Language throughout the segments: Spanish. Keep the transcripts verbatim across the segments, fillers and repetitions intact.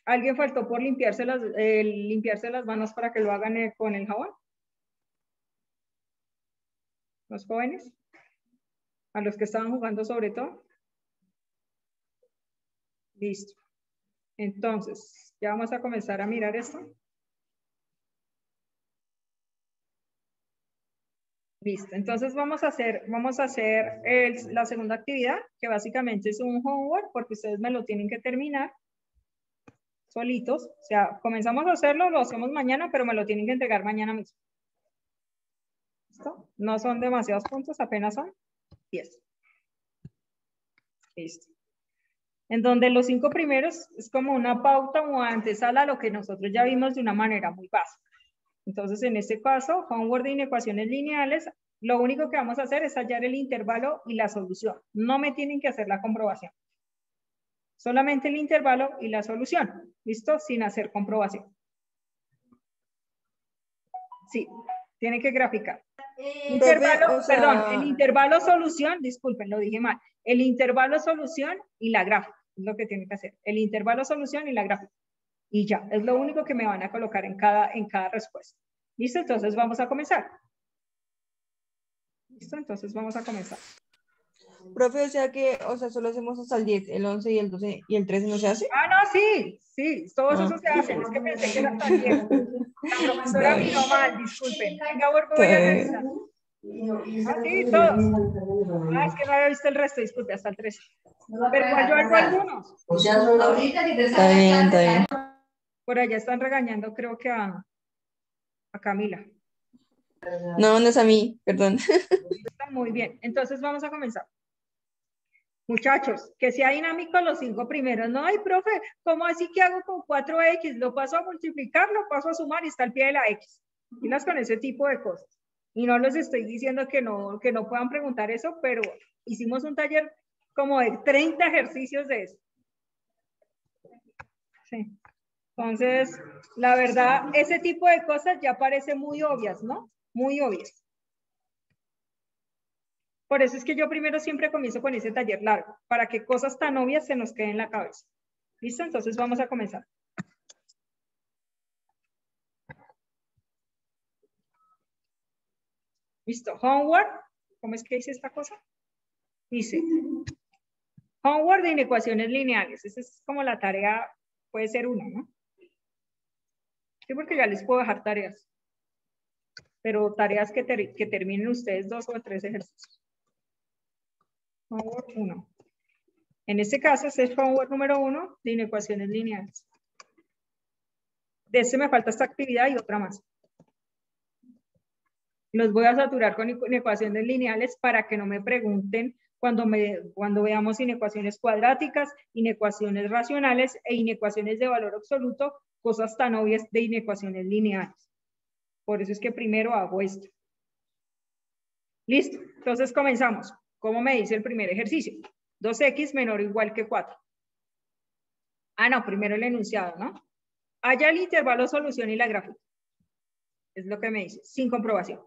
¿Alguien faltó por limpiarse las, eh, limpiarse las manos para que lo hagan eh, con el jabón? ¿Los jóvenes? ¿A los que estaban jugando sobre todo? Listo. Entonces, ya vamos a comenzar a mirar esto. Listo. Entonces vamos a hacer, vamos a hacer el, la segunda actividad, que básicamente es un homework, porque ustedes me lo tienen que terminar solitos. O sea, comenzamos a hacerlo, lo hacemos mañana, pero me lo tienen que entregar mañana mismo. ¿Listo? No son demasiados puntos, apenas son diez. Listo. En donde los cinco primeros es como una pauta o antesala a lo que nosotros ya vimos de una manera muy básica. Entonces, en este caso, homework de inecuaciones lineales, lo único que vamos a hacer es hallar el intervalo y la solución. No me tienen que hacer la comprobación. Solamente el intervalo y la solución. ¿Listo? Sin hacer comprobación. Sí, tiene que graficar. Intervalo, Profe, o sea... perdón, el intervalo solución, disculpen, lo dije mal. El intervalo solución y la gráfica, es lo que tiene que hacer. El intervalo solución y la gráfica. Y ya, es lo único que me van a colocar en cada, en cada respuesta. ¿Listo? Entonces vamos a comenzar. ¿Listo? Entonces vamos a comenzar. Profe, o sea que, o sea, solo hacemos hasta el diez, el once y el doce y el trece no se hace. Ah, no, sí, sí, todos Ah. esos se hacen. Es que pensé que era hasta el diez. La profesora miró mal, disculpen. Venga, vuelvo voy a revisar. Ah, sí, todos. Ah, es que no había visto el resto, disculpe, hasta el trece. Pero igual yo hago algunos. O sea, ahorita que te Está bien, está bien. Por allá están regañando, creo que a, a Camila. No, no es a mí, perdón. Está muy bien. Entonces vamos a comenzar. Muchachos, que sea dinámico los cinco primeros. No, ay, profe, ¿cómo así que hago con cuatro equis? Lo paso a multiplicar, lo paso a sumar y está al pie de la X. Y las con ese tipo de cosas. Y no les estoy diciendo que no, que no puedan preguntar eso, pero hicimos un taller como de treinta ejercicios de eso. Sí. Entonces, la verdad, ese tipo de cosas ya parecen muy obvias, ¿no? Muy obvias. Por eso es que yo primero siempre comienzo con ese taller largo, para que cosas tan obvias se nos queden en la cabeza. ¿Listo? Entonces vamos a comenzar. ¿Listo? Homework. ¿Cómo es que dice esta cosa? Dice, homework de inecuaciones lineales. Esa es como la tarea, puede ser una, ¿no? Sí, porque ya les puedo dejar tareas. Pero tareas que, ter que terminen ustedes dos o tres ejercicios. Homework uno. En este caso, este es homework número uno de inecuaciones lineales. De este me falta esta actividad y otra más. Los voy a saturar con inecuaciones lineales para que no me pregunten cuando, me, cuando veamos inecuaciones cuadráticas, inecuaciones racionales e inecuaciones de valor absoluto, cosas tan obvias de inecuaciones lineales. Por eso es que primero hago esto. Listo, entonces comenzamos. ¿Cómo me dice el primer ejercicio? dos equis menor o igual que cuatro. Ah, no, primero el enunciado, ¿no? Halla el intervalo solución y la gráfica. Es lo que me dice, sin comprobación.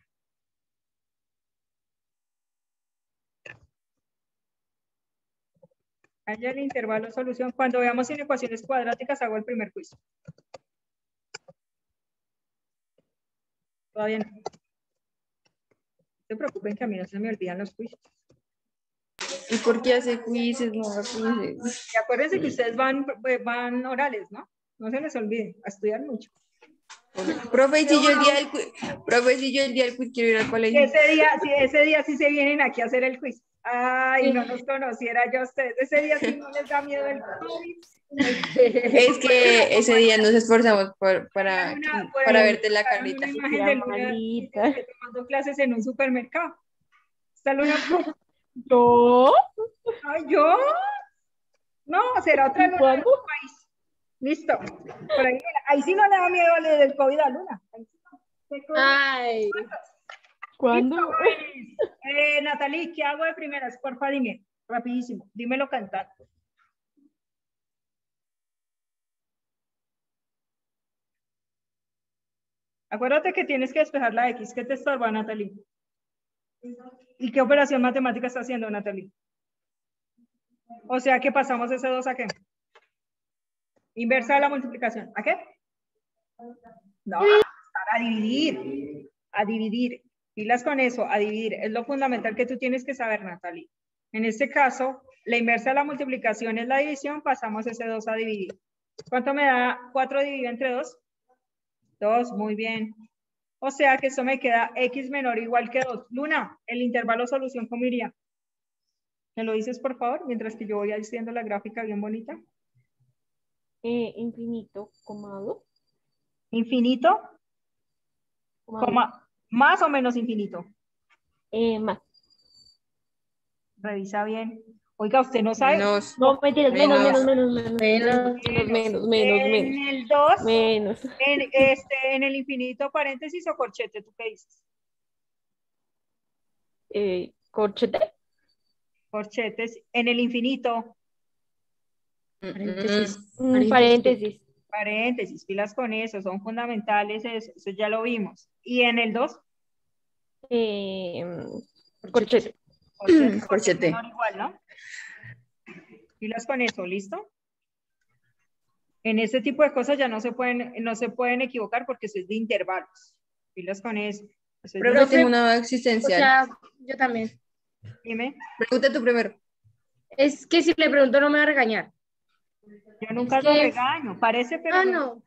Halla el intervalo solución. Cuando veamos inecuaciones cuadráticas, hago el primer quiz. Todavía no. No se preocupen que a mí no se me olvidan los quizzes. ¿Y por qué hace quizzes? No, quizzes. Y acuérdense que ustedes van, van orales, ¿no? No se les olvide, a estudiar mucho. Profe, si yo el día del quiz, profe, si yo el día del quiz quiero ir al colegio. Ese día, sí, ese día sí se vienen aquí a hacer el quiz. Ay, no nos conociera yo a ustedes. Ese día sí no les da miedo el COVID. Es que ese día nos esforzamos por, para, Una, para pues, verte la carita. una imagen de Luna tomando clases en un supermercado. ¿Está Luna? ¿Yo? Ay, ¿yo? No, será otra Luna de otro país. Listo. Por ahí, ahí sí no le da miedo al del COVID a Luna. Ay. ¿Cuándo? Eh, Natalie, ¿qué hago de primeras? Porfa, dime. Rapidísimo. Dímelo cantando. Acuérdate que tienes que despejar la X. ¿Qué te estorba, Natalie? ¿Y qué operación matemática está haciendo, Natalie? O sea que pasamos ese dos a qué. Inversa de la multiplicación. ¿A qué? No, a dividir. A dividir. Pilas con eso, a dividir. Es lo fundamental que tú tienes que saber, Natalie. En este caso, la inversa de la multiplicación es la división, pasamos ese dos a dividir. ¿Cuánto me da cuatro dividido entre dos? dos, muy bien. O sea que esto me queda x menor o igual que dos. Luna, el intervalo solución, ¿cómo iría? ¿Me lo dices, por favor? Mientras que yo voy haciendo la gráfica bien bonita. Eh, infinito, coma dos. Infinito, Coma, coma, más o menos infinito. Eh, más. Revisa bien. Oiga, usted no sabe. Menos. No, mentiras, menos, menos, menos, menos, Menos. menos, menos, menos, menos, En menos. el dos, Menos. en, este, en el infinito, paréntesis o corchete, ¿tú qué dices? Eh, corchete. Corchetes, en el infinito, Paréntesis. Mm, paréntesis. paréntesis, pilas con eso, son fundamentales, eso, eso ya lo vimos. Y en el dos, Eh, corchete. corchete, Corchete. menor igual, ¿no? Pilas con eso, ¿listo? En este tipo de cosas ya no se pueden, no se pueden equivocar porque eso es de intervalos. Pilas con eso. Eso es Pero de- yo tengo una duda O existencial. sea, yo también. Dime, Pregunta tú primero. Es que si le pregunto no me va a regañar. yo nunca Es lo que- regaño, parece, pero Ah, no. no.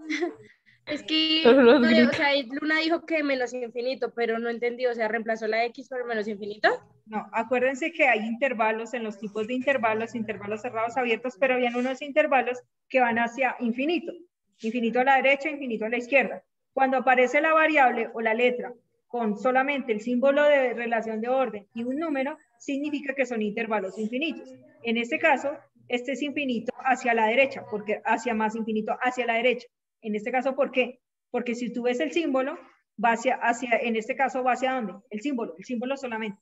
Es que, Solo los no, gritos. o sea, Luna dijo que menos infinito, pero no entendí, o sea, reemplazó la X por menos infinito. No, acuérdense que hay intervalos en los tipos de intervalos, intervalos cerrados, abiertos, pero habían unos intervalos que van hacia infinito. Infinito a la derecha, infinito a la izquierda. Cuando aparece la variable o la letra con solamente el símbolo de relación de orden y un número, significa que son intervalos infinitos. En este caso, este es infinito hacia la derecha, porque hacia más infinito hacia la derecha. En este caso, ¿por qué? Porque si tú ves el símbolo, va hacia, hacia, en este caso, ¿va hacia dónde? El símbolo, el símbolo solamente.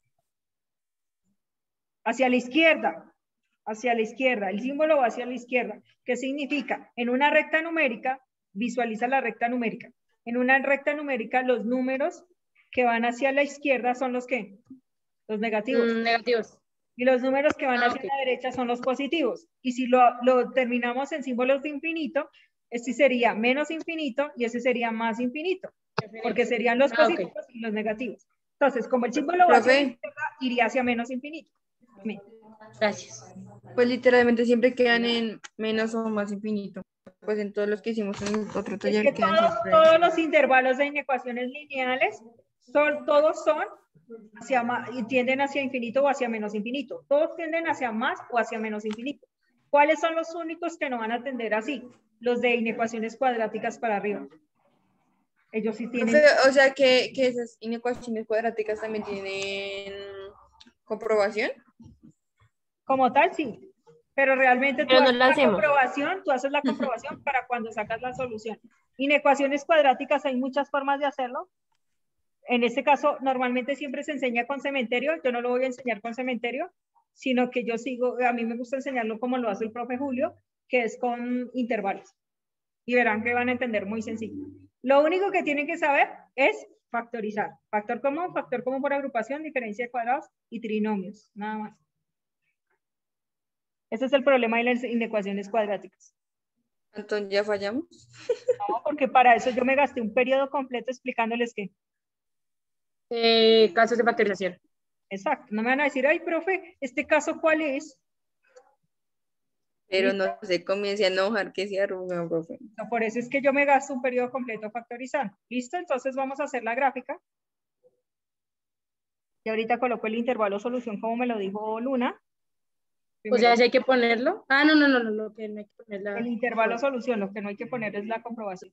Hacia la izquierda, hacia la izquierda, el símbolo va hacia la izquierda. ¿Qué significa? En una recta numérica, visualiza la recta numérica. En una recta numérica, los números que van hacia la izquierda son los que? Los negativos. Mm, negativos. Y los números que van Ah, hacia ok. la derecha son los positivos. Y si lo, lo terminamos en símbolos de infinito, este sería menos infinito y ese sería más infinito, porque serían los Ah, ok. positivos y los negativos. Entonces, como el símbolo va hacia la Profe, izquierda, iría hacia menos infinito. Dime. Gracias. pues literalmente siempre quedan en menos o más infinito. Pues en todos los que hicimos en el otro Es taller que quedan todos, siempre. todos los intervalos de inecuaciones lineales, son, todos son hacia más, y tienden hacia infinito o hacia menos infinito. Todos tienden hacia más o hacia menos infinito. ¿Cuáles son los únicos que no van a tender así? Los de inecuaciones cuadráticas para arriba. Ellos sí tienen... Profe, o sea que, que esas inecuaciones cuadráticas también tienen comprobación. Como tal, sí. Pero realmente tú Pero no haces la la hacemos. comprobación, tú haces la comprobación para cuando sacas la solución. Inecuaciones cuadráticas, hay muchas formas de hacerlo. En este caso, normalmente siempre se enseña con cementerio. Yo no lo voy a enseñar con cementerio, sino que yo sigo, a mí me gusta enseñarlo como lo hace el profe Julio, que es con intervalos. Y verán que van a entender muy sencillo. Lo único que tienen que saber es factorizar. Factor común, factor común por agrupación, diferencia de cuadrados y trinomios, nada más. Ese es el problema de las inecuaciones cuadráticas. Entonces ya fallamos. No, porque para eso yo me gasté un periodo completo explicándoles que. Eh, casos de factorización. Exacto. No me van a decir, ay, profe, ¿este caso cuál es? Pero ¿Listo? no se comience a enojar que se arruga, profe. No, por eso es que yo me gasto un periodo completo factorizando. ¿Listo? Entonces vamos a hacer la gráfica. Y ahorita coloco el intervalo solución como me lo dijo Luna. O sea, si hay que ponerlo. Ah, no, no, no, no, lo que no hay que poner la... El intervalo solución, lo que no hay que poner es la comprobación.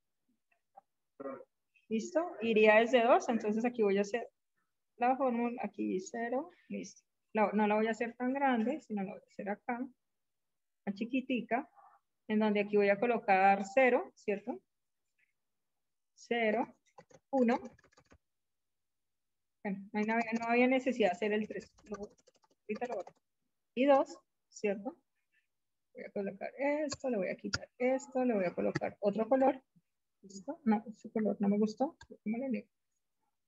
¿Listo? Iría desde dos, entonces aquí voy a hacer la fórmula, aquí cero, listo. No, no la voy a hacer tan grande, sino la voy a hacer acá, a chiquitica, en donde aquí voy a colocar cero, ¿cierto? cero, uno. Bueno, no, hay, no había necesidad de hacer el tres. Ahorita lo voy a... Y dos, ¿cierto? Voy a colocar esto, le voy a quitar esto, le voy a colocar otro color. ¿Listo? No, ese color no me gustó.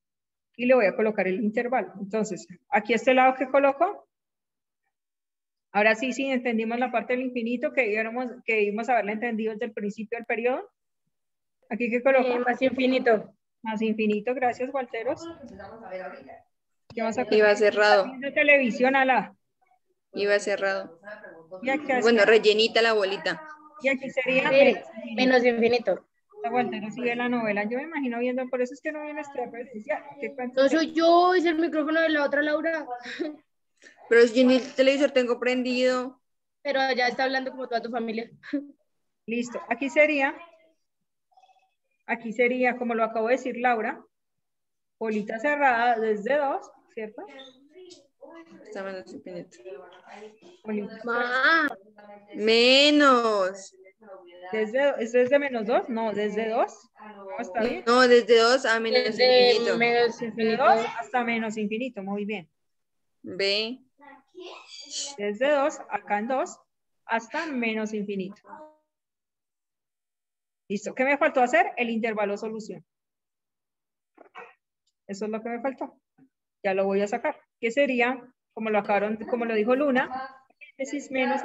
Y le voy a colocar el intervalo. Entonces, aquí a este lado que coloco, Ahora sí, sí, entendimos la parte del infinito que íbamos, que íbamos a haberla entendido desde el principio del periodo. Aquí que Eh, coloco más infinito. más infinito, gracias, Walteros. ¿Qué vas a Iba cerrado. viendo televisión a la? Iba cerrado. Y aquí, Bueno, rellenita la bolita. y aquí sería Mire, menos infinito. menos infinito. La Walteros sigue la novela. Yo me imagino viendo, por eso es que no viene nuestra presencial. ¿Qué cuento No es soy yo, es el micrófono de la otra Laura. Pero si yo ni el televisor tengo prendido. Pero ya está hablando como toda tu familia. Listo. Aquí sería, aquí sería, como lo acabo de decir Laura, bolita cerrada desde dos, ¿cierto? Está menos infinito. Bolita Ma, Menos. desde, ¿es desde menos dos? No, desde dos. No, está bien. No, desde dos a menos desde infinito. menos Desde infinito. dos hasta menos infinito. Muy bien. Ve. Desde dos, acá en dos, hasta menos infinito. Listo. ¿Qué me faltó hacer? El intervalo solución. Eso es lo que me faltó. Ya lo voy a sacar. ¿Qué sería? Como lo acabaron, como lo dijo Luna, paréntesis menos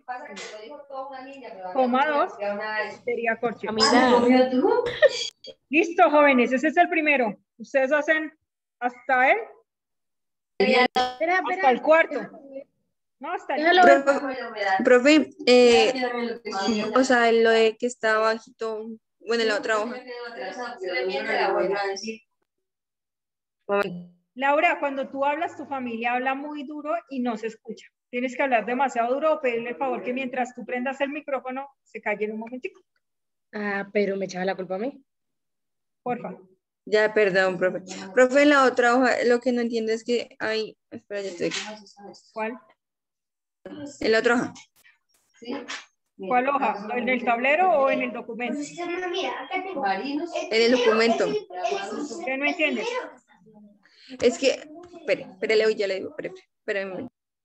coma dos sería corchete. Camila. Listo, jóvenes. Ese es el primero. Ustedes hacen hasta el, Espera, hasta espera. el cuarto. No, hasta el Déjalo ver. Profe, profe, eh, o sea, lo de que está bajito, bueno, en la otra hoja. Laura, cuando tú hablas, tu familia habla muy duro y no se escucha. Tienes que hablar demasiado duro o pedirle el favor que mientras tú prendas el micrófono, se calle en un momentico. Ah, pero me echaba la culpa a mí. Porfa. Ya, perdón, profe. Profe, en la otra hoja, lo que no entiendo es que hay, espera, ya te digo. ¿Cuál? En la otra hoja. ¿Cuál hoja? ¿En el tablero o en el documento? En el documento. ¿Qué no entiendes? Es que, espere, espere, Leo, ya le digo, espere, espere, espere.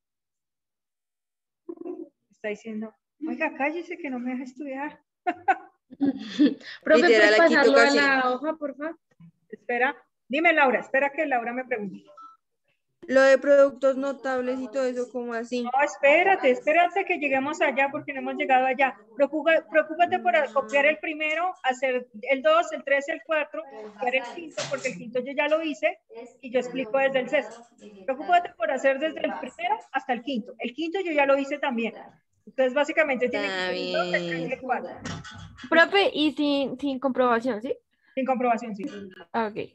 Está diciendo, oiga, cállese que no me deja estudiar. Profe, Literal, ¿puedes aquí pasarlo toca a así. la hoja, por favor? Espera, dime Laura, espera que Laura me pregunte. Lo de productos notables y todo eso, como así. No, espérate, espérate que lleguemos allá porque no hemos llegado allá. Preocupa, preocúpate por copiar el primero, hacer el dos, el tres, el cuatro, copiar el quinto, porque el quinto yo ya lo hice y yo explico desde el sexto. Preocúpate por hacer desde el primero hasta el quinto. El quinto yo ya lo hice también. Entonces, básicamente tiene que Está ser el dos, el tres y bien. el cuatro. Profe, y sin, sin comprobación, ¿sí? Sin comprobación, sí. Ah, ok.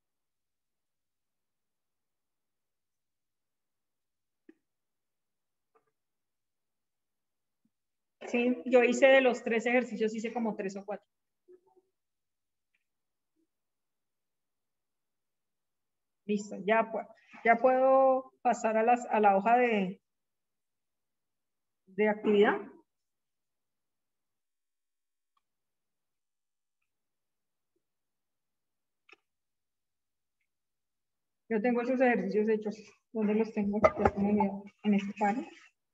Sí, yo hice de los tres ejercicios, hice como tres o cuatro. Listo, ya, ya puedo pasar a, las, a la hoja de, de actividad. Yo tengo esos ejercicios hechos. ¿Dónde los tengo? Los tengo en este panel.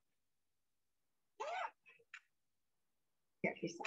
Y aquí está.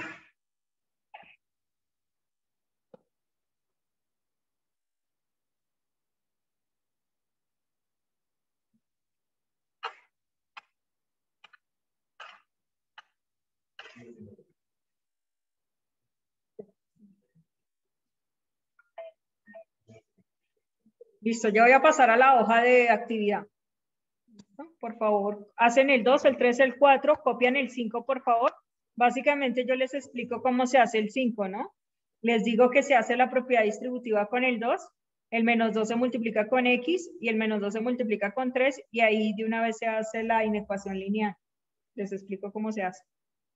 Listo, ya voy a pasar a la hoja de actividad. Por favor, hacen el dos, el tres, el cuatro, copian el cinco, por favor. Básicamente yo les explico cómo se hace el cinco, ¿no? Les digo que se hace la propiedad distributiva con el dos, el menos dos se multiplica con X y el menos dos se multiplica con tres y ahí de una vez se hace la inecuación lineal. Les explico cómo se hace.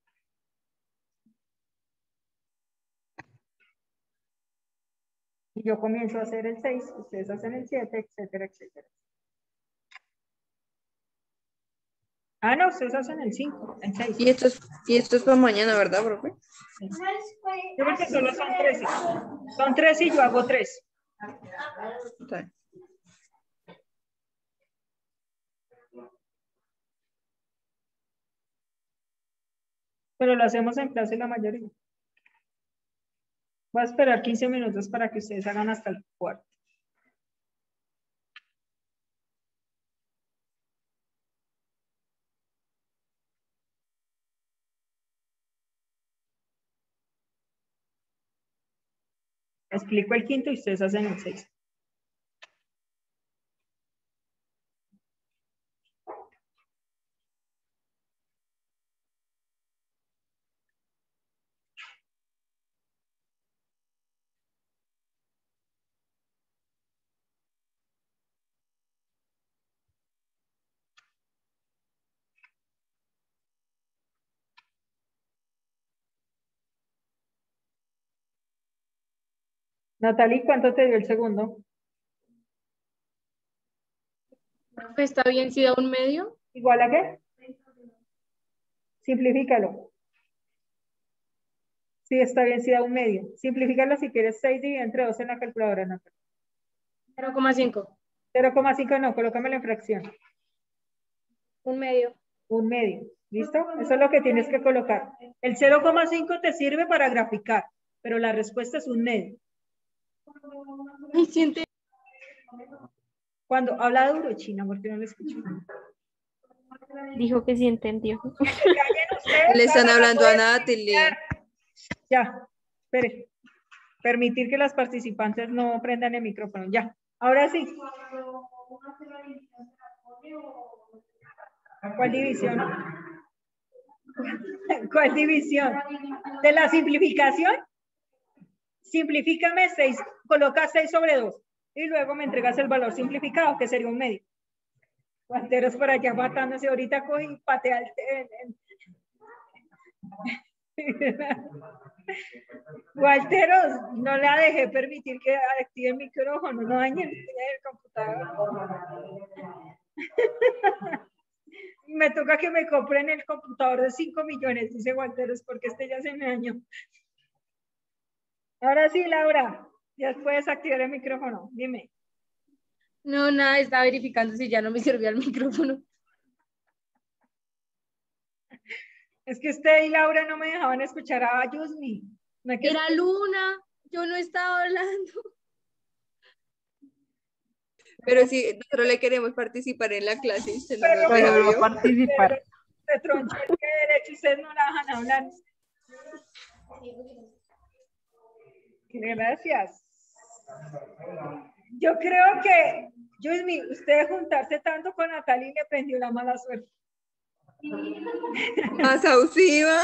Y yo comienzo a hacer el seis, ustedes hacen el siete, etcétera, etcétera. Ah, no, ustedes hacen el cinco, el seis. Y esto es, y esto es para mañana, ¿verdad, profe? Sí. Yo creo que solo son trece. Son tres y yo hago tres. Está bien. Pero lo hacemos en clase la mayoría. Voy a esperar quince minutos para que ustedes hagan hasta el cuarto. Explico el quinto y ustedes hacen el seis. Natalie, ¿cuánto te dio el segundo? Pues está bien si da un medio. ¿Igual a qué? Simplifícalo. Sí, está bien si da un medio. Simplifícalo si quieres seis dividido entre dos en la calculadora, Natalie. cero coma cinco. cero coma cinco no, colócamelo en fracción. Un medio. Un medio. ¿Listo? Eso es lo que tienes que colocar. El cero coma cinco te sirve para graficar, pero la respuesta es un medio. Ay, siente. Cuando habla duro, China, porque no le escucho. Dijo que sí entendió. Le están Sara, hablando no a puedes Natalie. iniciar. Ya, espere. Permitir que las participantes no prendan el micrófono. Ya, ahora sí. ¿Cuál división? ¿Cuál división? ¿De la simplificación? Simplifícame seis, coloca seis sobre dos y luego me entregas el valor simplificado, que sería un medio. Guanteros por allá matándose, ahorita coge y patea el... Gualteros, no la dejé permitir que active el micrófono, no dañen el computador. Me toca que me compren el computador de cinco millones, dice Gualteros, porque este ya se me dañó. Ahora sí, Laura, ya puedes activar el micrófono, dime. No, nada, estaba verificando si ya no me servía el micrófono. Es que usted y Laura no me dejaban escuchar a Yusmi. No es que Era Luna, yo no estaba hablando. Pero si nosotros le queremos participar en la clase y usted no Pero- nos deja, Pero no ¿vio? participar. se tronchó el pie derecho y ustedes no la dejan hablar. Gracias. Yo creo que, Yusmi, usted juntarse tanto con Natalie le prendió la mala suerte. Más ausiva.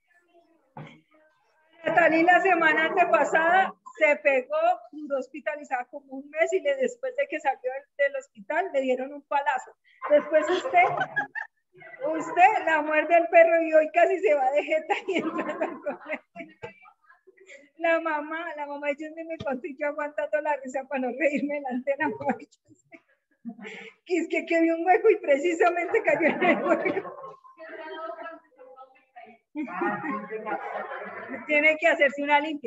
Natalie la semana antepasada se pegó, duró hospitalizada como un mes y le, después de que salió del, del hospital le dieron un palazo. Después usted, usted la muerde el perro y hoy casi se va de jeta y entra al colegio. La mamá, la mamá de Yusmi me contó y yo aguantando la risa para no reírme delante de la mamá de Yusmi. Que es que, que vi un hueco y precisamente cayó en el hueco. Tiene que hacerse una limpia.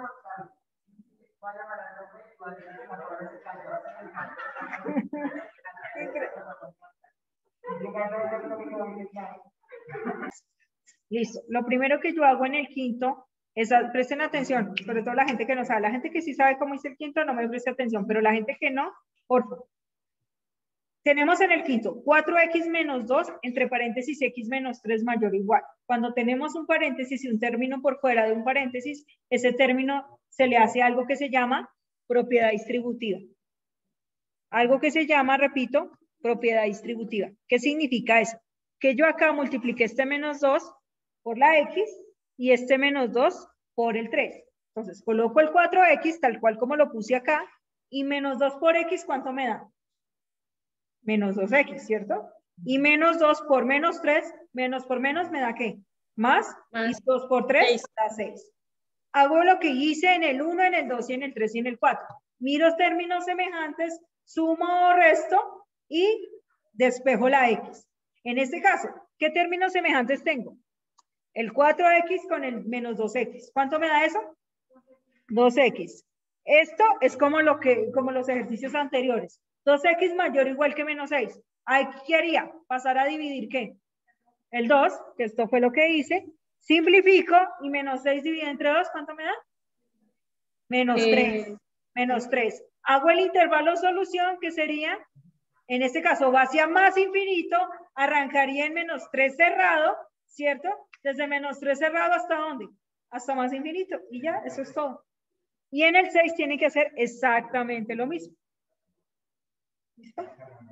Listo. Lo primero que yo hago en el quinto es, presten atención, sobre todo la gente que no sabe. La gente que sí sabe cómo hice el quinto no me preste atención, pero la gente que no, por favor. Tenemos en el quinto cuatro equis menos dos, entre paréntesis x menos tres mayor o igual. Cuando tenemos un paréntesis y un término por fuera de un paréntesis, ese término se le hace algo que se llama propiedad distributiva. Algo que se llama, repito, propiedad distributiva. ¿Qué significa eso? Que yo acá multipliqué este menos dos por la x y este menos dos por el tres. Entonces, coloco el cuatro equis tal cual como lo puse acá y menos dos por x, ¿cuánto me da? Menos dos equis, ¿cierto? Y menos dos por menos tres, menos por menos me da ¿qué? Más, Más. y dos por tres Seis. da seis. Hago lo que hice en el uno, en el dos y en el tres y en el cuatro. Miro términos semejantes, sumo o resto y despejo la x. En este caso, ¿qué términos semejantes tengo? El cuatro equis con el menos dos equis. ¿Cuánto me da eso? dos equis. Esto es como, lo que, como los ejercicios anteriores. dos equis mayor o igual que menos seis. Ahí, ¿qué haría? Pasar a dividir, ¿qué? El dos, que esto fue lo que hice. Simplifico y menos seis dividido entre dos, ¿cuánto me da? Menos Eh. tres. Menos tres. Hago el intervalo solución, que sería, en este caso, va hacia más infinito, arrancaría en menos tres cerrado, ¿cierto? Desde menos tres cerrado, ¿hasta dónde? Hasta más infinito. Y ya, eso es todo. Y en el seis tienen que hacer exactamente lo mismo. ¿Listo?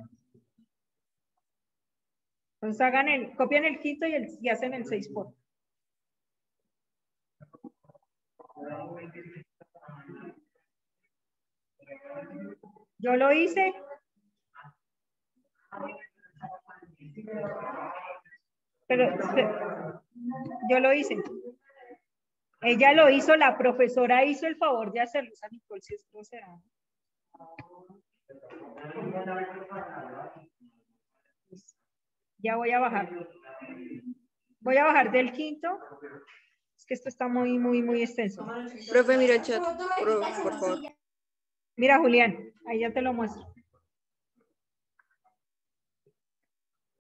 Entonces hagan el, copian el quinto y, el, y hacen el seis por. Yo lo hice. Pero, pero yo lo hice. Ella lo hizo, la profesora hizo el favor de hacerlo. Esa Nicole, si esto será. Ya voy a bajar. Voy a bajar del quinto. Es que esto está muy, muy, muy extenso. Profe, mira el chat, por, por favor. Mira, Julián, ahí ya te lo muestro.